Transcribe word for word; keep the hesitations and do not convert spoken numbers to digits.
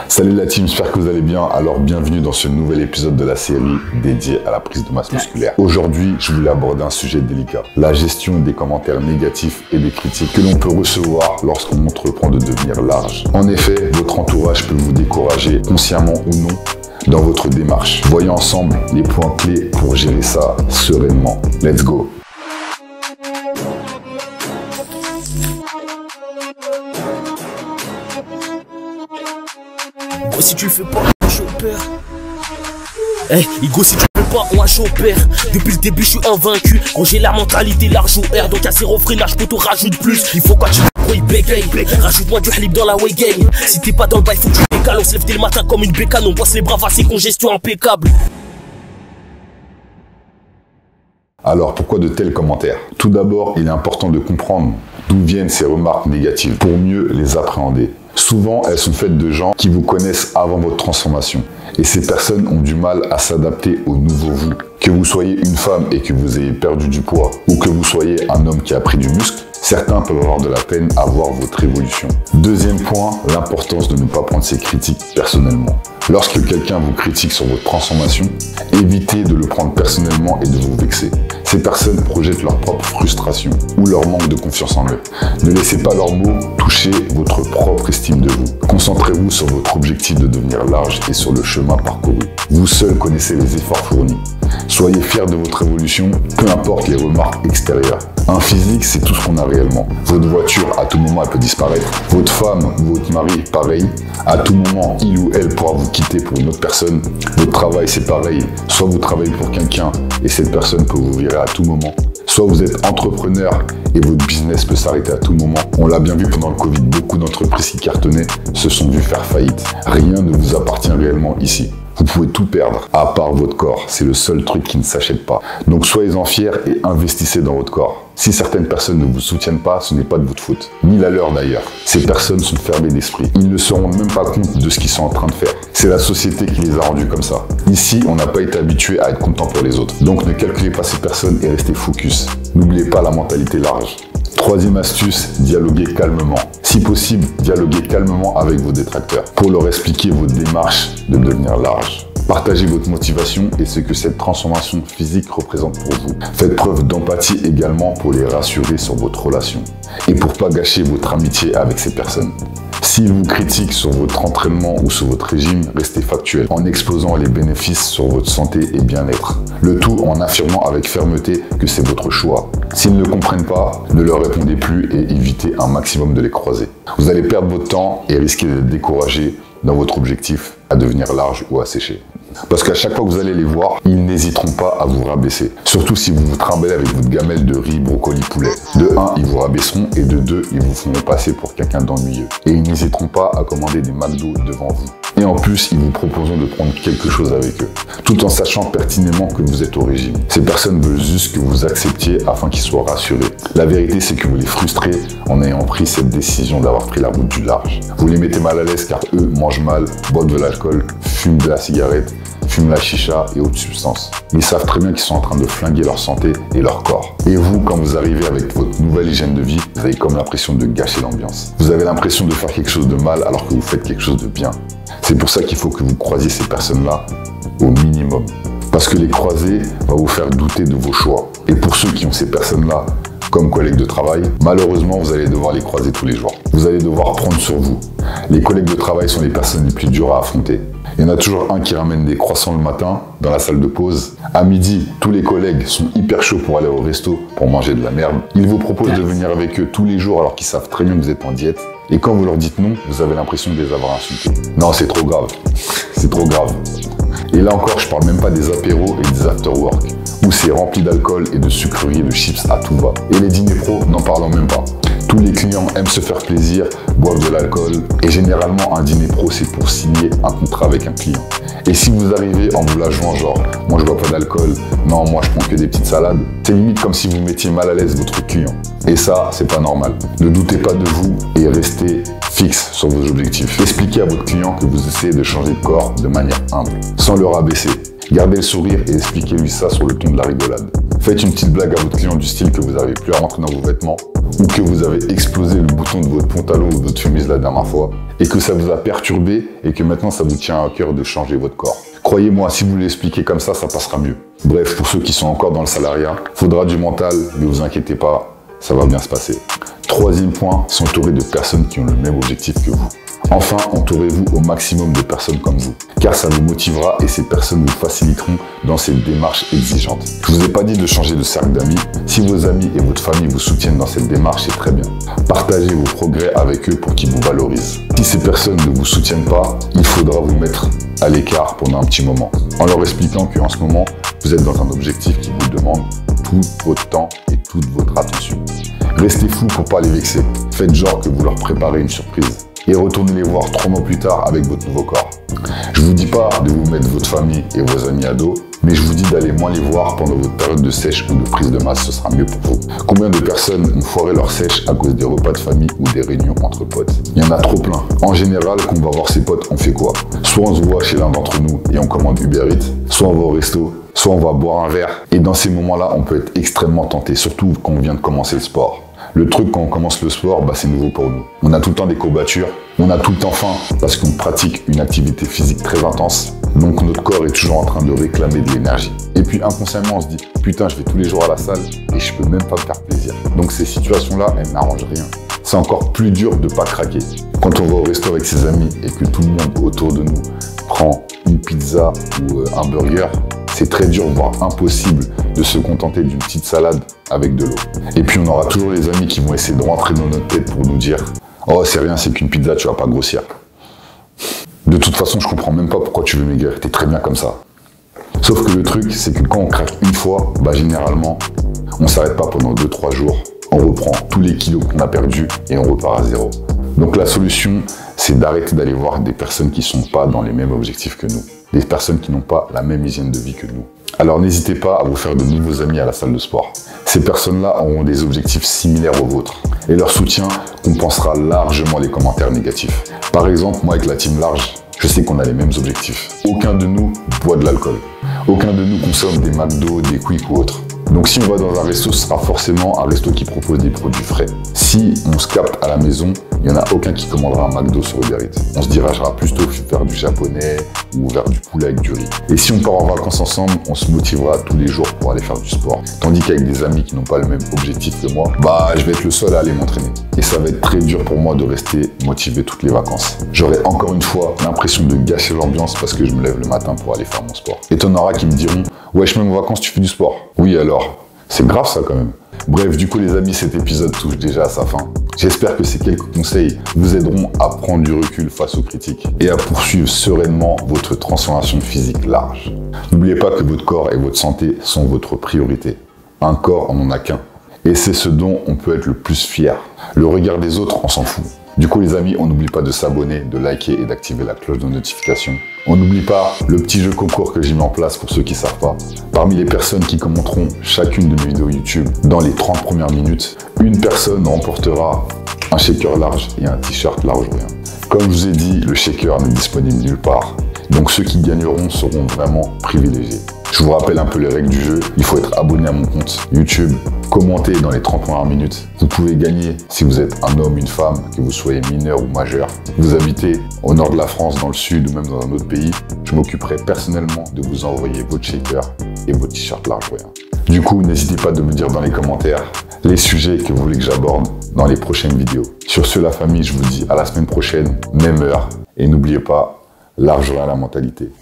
Salut la team, j'espère que vous allez bien. Alors bienvenue dans ce nouvel épisode de la série dédiée à la prise de masse musculaire. Aujourd'hui, je voulais aborder un sujet délicat. La gestion des commentaires négatifs et des critiques que l'on peut recevoir lorsqu'on entreprend de devenir large. En effet, votre entourage peut vous décourager, consciemment ou non, dans votre démarche. Voyons ensemble les points clés pour gérer ça sereinement. Let's go! Gros, si tu le fais pas, on a chaud au père. Eh, hey, Igo, si tu le fais pas, on a chaud au père. Depuis le début, je suis invaincu. Gros, j'ai la mentalité large au air. Donc, à zéro freinage, je peux te rajoute plus. Il faut quoi tu gros, il bégaye. Rajoute-moi du halib dans la way gang. Si t'es pas dans le bail, faut que tu décales. On se lève dès le matin comme une bécane. On bosse les bras, c'est congestion impeccable. Alors, pourquoi de tels commentaires? Tout d'abord, il est important de comprendre d'où viennent ces remarques négatives pour mieux les appréhender. Souvent, elles sont faites de gens qui vous connaissent avant votre transformation. Et ces personnes ont du mal à s'adapter au nouveau vous. Que vous soyez une femme et que vous ayez perdu du poids, ou que vous soyez un homme qui a pris du muscle, certains peuvent avoir de la peine à voir votre évolution. Deuxième point, l'importance de ne pas prendre ces critiques personnellement. Lorsque quelqu'un vous critique sur votre transformation, évitez de le prendre personnellement et de vous vexer. Ces personnes projettent leur propre frustration ou leur manque de confiance en eux. Ne laissez pas leurs mots toucher votre propre estime de vous. Concentrez-vous sur votre objectif de devenir large et sur le chemin parcouru. Vous seul connaissez les efforts fournis. Soyez fiers de votre évolution, peu importe les remarques extérieures. Un physique, c'est tout ce qu'on a réellement. Votre voiture, à tout moment, elle peut disparaître. Votre femme ou votre mari, pareil. À tout moment, il ou elle pourra vous quitter pour une autre personne. Votre travail, c'est pareil. Soit vous travaillez pour quelqu'un et cette personne peut vous virer à tout moment. Soit vous êtes entrepreneur et votre business peut s'arrêter à tout moment. On l'a bien vu pendant le Covid, beaucoup d'entreprises qui cartonnaient se sont vues faire faillite. Rien ne vous appartient réellement ici. Vous pouvez tout perdre, à part votre corps. C'est le seul truc qui ne s'achète pas. Donc soyez-en fiers et investissez dans votre corps. Si certaines personnes ne vous soutiennent pas, ce n'est pas de votre faute. Ni la leur d'ailleurs. Ces personnes sont fermées d'esprit. Ils ne se rendent même pas compte de ce qu'ils sont en train de faire. C'est la société qui les a rendus comme ça. Ici, on n'a pas été habitué à être content pour les autres. Donc ne calculez pas ces personnes et restez focus. N'oubliez pas la mentalité large. Troisième astuce, dialoguez calmement. Si possible, dialoguez calmement avec vos détracteurs pour leur expliquer votre démarche de devenir large. Partagez votre motivation et ce que cette transformation physique représente pour vous. Faites preuve d'empathie également pour les rassurer sur votre relation et pour pas gâcher votre amitié avec ces personnes. S'ils vous critiquent sur votre entraînement ou sur votre régime, restez factuel en exposant les bénéfices sur votre santé et bien-être. Le tout en affirmant avec fermeté que c'est votre choix. S'ils ne comprennent pas, ne leur répondez plus et évitez un maximum de les croiser. Vous allez perdre votre temps et risquer d'être découragé dans votre objectif à devenir large ou à sécher. Parce qu'à chaque fois que vous allez les voir, ils n'hésiteront pas à vous rabaisser. Surtout si vous vous trimballez avec votre gamelle de riz, brocoli, poulet. De un, ils vous rabaisseront et de deux, ils vous feront passer pour quelqu'un d'ennuyeux. Et ils n'hésiteront pas à commander des McDo devant vous. Et en plus, ils vous proposeront de prendre quelque chose avec eux, tout en sachant pertinemment que vous êtes au régime. Ces personnes veulent juste que vous acceptiez afin qu'ils soient rassurés. La vérité, c'est que vous les frustrez en ayant pris cette décision d'avoir pris la route du large. Vous les mettez mal à l'aise car eux mangent mal, boivent de l'alcool, fument de la cigarette, fument la chicha et autres substances. Ils savent très bien qu'ils sont en train de flinguer leur santé et leur corps. Et vous, quand vous arrivez avec votre nouvelle hygiène de vie, vous avez comme l'impression de gâcher l'ambiance. Vous avez l'impression de faire quelque chose de mal alors que vous faites quelque chose de bien. C'est pour ça qu'il faut que vous croisiez ces personnes-là au minimum. Parce que les croiser va vous faire douter de vos choix. Et pour ceux qui ont ces personnes-là comme collègues de travail, malheureusement, vous allez devoir les croiser tous les jours. Vous allez devoir prendre sur vous. Les collègues de travail sont les personnes les plus dures à affronter. Il y en a toujours un qui ramène des croissants le matin dans la salle de pause. À midi, tous les collègues sont hyper chauds pour aller au resto pour manger de la merde. Ils vous proposent de venir avec eux tous les jours alors qu'ils savent très bien que vous êtes en diète. Et quand vous leur dites non, vous avez l'impression de les avoir insultés. Non, c'est trop grave. C'est trop grave. Et là encore, je parle même pas des apéros et des after-work, où c'est rempli d'alcool et de sucreries et de chips à tout va. Et les dîners pro, n'en parlons même pas. Tous les clients aiment se faire plaisir, boivent de l'alcool, et généralement un dîner pro c'est pour signer un contrat avec un client. Et si vous arrivez en vous la jouant genre, moi je bois pas d'alcool, non moi je prends que des petites salades, c'est limite comme si vous mettiez mal à l'aise votre client. Et ça, c'est pas normal. Ne doutez pas de vous et restez fixe sur vos objectifs. Expliquez à votre client que vous essayez de changer de corps de manière humble, sans le rabaisser. Gardez le sourire et expliquez-lui ça sur le ton de la rigolade. Faites une petite blague à votre client du style que vous n'arrivez plus à rentrer dans vos vêtements ou que vous avez explosé le bouton de votre pantalon ou de votre chemise la dernière fois et que ça vous a perturbé et que maintenant ça vous tient à cœur de changer votre corps. Croyez-moi, si vous l'expliquez comme ça, ça passera mieux. Bref, pour ceux qui sont encore dans le salariat, faudra du mental, mais vous inquiétez pas, ça va bien se passer. Troisième point, s'entourer de personnes qui ont le même objectif que vous. Enfin, entourez-vous au maximum de personnes comme vous, car ça vous motivera et ces personnes vous faciliteront dans cette démarche exigeante. Je vous ai pas dit de changer de cercle d'amis. Si vos amis et votre famille vous soutiennent dans cette démarche, c'est très bien. Partagez vos progrès avec eux pour qu'ils vous valorisent. Si ces personnes ne vous soutiennent pas, il faudra vous mettre à l'écart pendant un petit moment, en leur expliquant qu'en ce moment, vous êtes dans un objectif qui vous demande tout votre temps et toute votre attention. Restez fou pour pas les vexer. Faites genre que vous leur préparez une surprise. Et retournez les voir trois mois plus tard avec votre nouveau corps. Je vous dis pas de vous mettre votre famille et vos amis à dos, mais je vous dis d'aller moins les voir pendant votre période de sèche ou de prise de masse, ce sera mieux pour vous. Combien de personnes ont foiré leur sèche à cause des repas de famille ou des réunions entre potes? Il y en a trop plein. En général, quand on va voir ses potes, on fait quoi? Soit on se voit chez l'un d'entre nous et on commande Uber Eats, soit on va au resto, soit on va boire un verre. Et dans ces moments-là, on peut être extrêmement tenté, surtout quand on vient de commencer le sport. Le truc, quand on commence le sport, bah, c'est nouveau pour nous. On a tout le temps des courbatures, on a tout le temps faim parce qu'on pratique une activité physique très intense. Donc notre corps est toujours en train de réclamer de l'énergie. Et puis inconsciemment, on se dit « Putain, je vais tous les jours à la salle et je peux même pas me faire plaisir. » Donc ces situations-là, elles n'arrangent rien. C'est encore plus dur de pas craquer. Quand on va au resto avec ses amis et que tout le monde autour de nous prend une pizza ou un burger, c'est très dur, voire impossible, de se contenter d'une petite salade avec de l'eau. Et puis on aura toujours les amis qui vont essayer de rentrer dans notre tête pour nous dire « Oh, c'est rien, c'est qu'une pizza, tu vas pas grossir. » De toute façon, je comprends même pas pourquoi tu veux maigrir, t'es très bien comme ça. Sauf que le truc, c'est que quand on craque une fois, bah généralement, on s'arrête pas pendant deux trois jours. On reprend tous les kilos qu'on a perdus et on repart à zéro. Donc la solution, c'est d'arrêter d'aller voir des personnes qui sont pas dans les mêmes objectifs que nous. Des personnes qui n'ont pas la même hygiène de vie que nous. Alors n'hésitez pas à vous faire de nouveaux amis à la salle de sport. Ces personnes-là auront des objectifs similaires aux vôtres. Et leur soutien compensera largement les commentaires négatifs. Par exemple, moi avec la team large, je sais qu'on a les mêmes objectifs. Aucun de nous boit de l'alcool. Aucun de nous consomme des McDo, des Quick ou autres. Donc si on va dans un resto, ce sera forcément un resto qui propose des produits frais. Si on se capte à la maison, il n'y en a aucun qui commandera un McDo sur Uber Eats. On se dirigera plutôt vers du japonais ou vers du poulet avec du riz. Et si on part en vacances ensemble, on se motivera tous les jours pour aller faire du sport. Tandis qu'avec des amis qui n'ont pas le même objectif que moi, bah je vais être le seul à aller m'entraîner. Et ça va être très dur pour moi de rester motivé toutes les vacances. J'aurai encore une fois l'impression de gâcher l'ambiance parce que je me lève le matin pour aller faire mon sport. Et t'en auras qui me diront « Wesh, même en vacances, tu fais du sport ?» Oui alors, c'est grave ça quand même. Bref, du coup les amis, cet épisode touche déjà à sa fin. J'espère que ces quelques conseils vous aideront à prendre du recul face aux critiques et à poursuivre sereinement votre transformation physique large. N'oubliez pas que votre corps et votre santé sont votre priorité. Un corps, on n'en a qu'un. Et c'est ce dont on peut être le plus fier. Le regard des autres, on s'en fout. Du coup les amis, on n'oublie pas de s'abonner, de liker et d'activer la cloche de notification. On n'oublie pas le petit jeu concours que j'ai mis en place pour ceux qui ne savent pas. Parmi les personnes qui commenteront chacune de mes vidéos YouTube dans les trente premières minutes, une personne remportera un shaker large et un t-shirt large ou rien. Comme je vous ai dit, le shaker n'est disponible nulle part. Donc ceux qui gagneront seront vraiment privilégiés. Je vous rappelle un peu les règles du jeu. Il faut être abonné à mon compte YouTube, commenter dans les trente premières minutes. Vous pouvez gagner si vous êtes un homme, une femme, que vous soyez mineur ou majeur. Vous habitez au nord de la France, dans le sud ou même dans un autre pays. Je m'occuperai personnellement de vous envoyer votre shaker et votre t-shirt large ou rien. Du coup, n'hésitez pas de me dire dans les commentaires les sujets que vous voulez que j'aborde dans les prochaines vidéos. Sur ce, la famille, je vous dis à la semaine prochaine, même heure. Et n'oubliez pas, large à la mentalité.